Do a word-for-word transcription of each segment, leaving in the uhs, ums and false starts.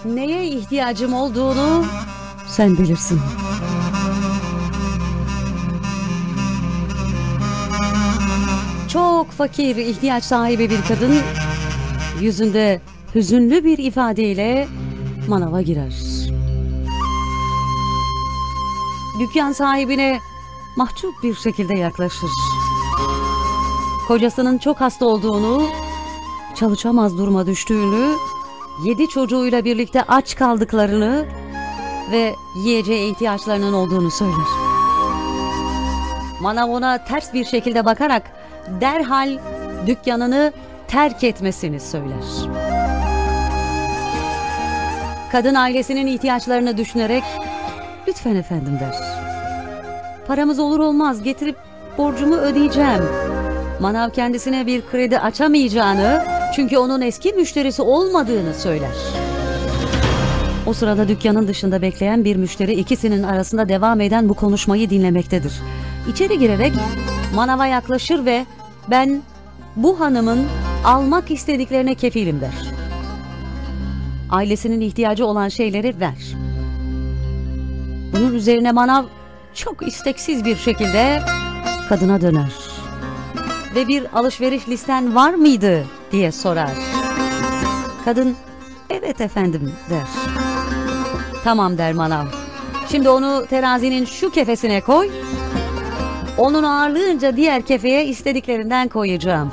Neye ihtiyacım olduğunu sen bilirsin. Çok fakir, ihtiyaç sahibi bir kadın yüzünde hüzünlü bir ifadeyle manava girer. Dükkan sahibine mahcup bir şekilde yaklaşır. Kocasının çok hasta olduğunu, çalışamaz duruma düştüğünü, yedi çocuğuyla birlikte aç kaldıklarını ve yiyeceğe ihtiyaçlarının olduğunu söyler. Manav ona ters bir şekilde bakarak derhal dükkanını terk etmesini söyler. Kadın ailesinin ihtiyaçlarını düşünerek "Lütfen efendim" der. "Paramız olur olmaz getirip borcumu ödeyeceğim." Manav kendisine bir kredi açamayacağını, çünkü onun eski müşterisi olmadığını söyler. O sırada dükkanın dışında bekleyen bir müşteri ikisinin arasında devam eden bu konuşmayı dinlemektedir. İçeri girerek manava yaklaşır ve "Ben bu hanımın almak istediklerine kefilim" der. Ailesinin ihtiyacı olan şeyleri ver. Bunun üzerine manav çok isteksiz bir şekilde kadına döner ve "Bir alışveriş listen var mıydı?" diye sorar. Kadın "Evet efendim" der. "Tamam" der manav. "Şimdi onu terazinin şu kefesine koy. Onun ağırlığınca diğer kefeye istediklerinden koyacağım."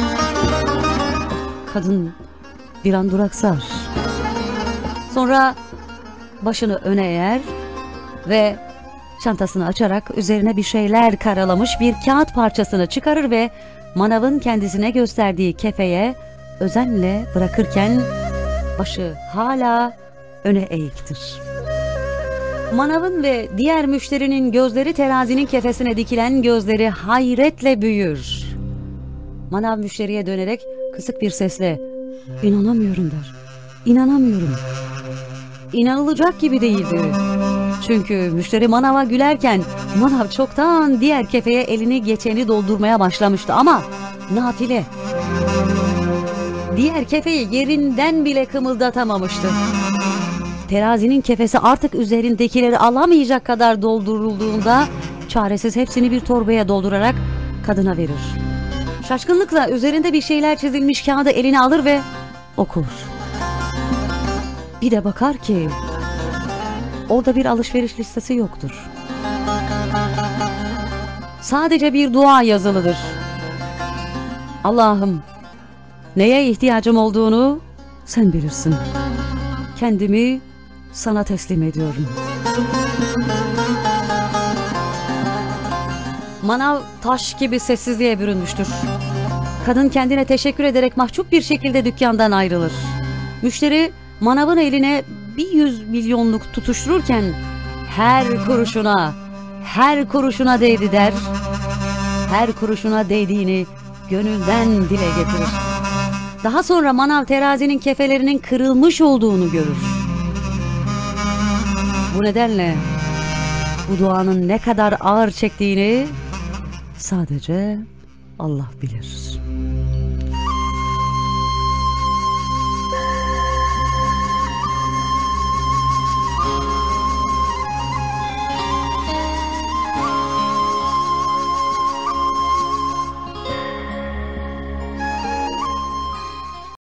Kadın bir an duraksar. Sonra başını öne eğer ve çantasını açarak üzerine bir şeyler karalamış bir kağıt parçasını çıkarır ve manavın kendisine gösterdiği kefeye özenle bırakırken başı hala öne eğiktir. Manavın ve diğer müşterinin gözleri terazinin kefesine dikilen gözleri hayretle büyür. Manav müşteriye dönerek kısık bir sesle "İnanamıyorum" der. "İnanamıyorum." İnanılacak gibi değildi. Çünkü müşteri manava gülerken manav çoktan diğer kefeye elini geçeni doldurmaya başlamıştı ama nafile. Diğer kefeyi yerinden bile kımıldatamamıştı. Terazinin kefesi artık üzerindekileri alamayacak kadar doldurulduğunda çaresiz hepsini bir torbaya doldurarak kadına verir. Şaşkınlıkla üzerinde bir şeyler çizilmiş kağıdı eline alır ve okur. Bir de bakar ki orada bir alışveriş listesi yoktur. Sadece bir dua yazılıdır. "Allah'ım, neye ihtiyacım olduğunu sen bilirsin. Kendimi sana teslim ediyorum." Manav taş gibi sessizliğe bürünmüştür. Kadın kendine teşekkür ederek mahcup bir şekilde dükkandan ayrılır. Müşteri manavın eline bir yüz milyonluk tutuştururken "Her kuruşuna, her kuruşuna değdi" der. Her kuruşuna değdiğini gönülden dile getirir. Daha sonra manav terazinin kefelerinin kırılmış olduğunu görür. Bu nedenle bu duanın ne kadar ağır çektiğini sadece Allah bilir.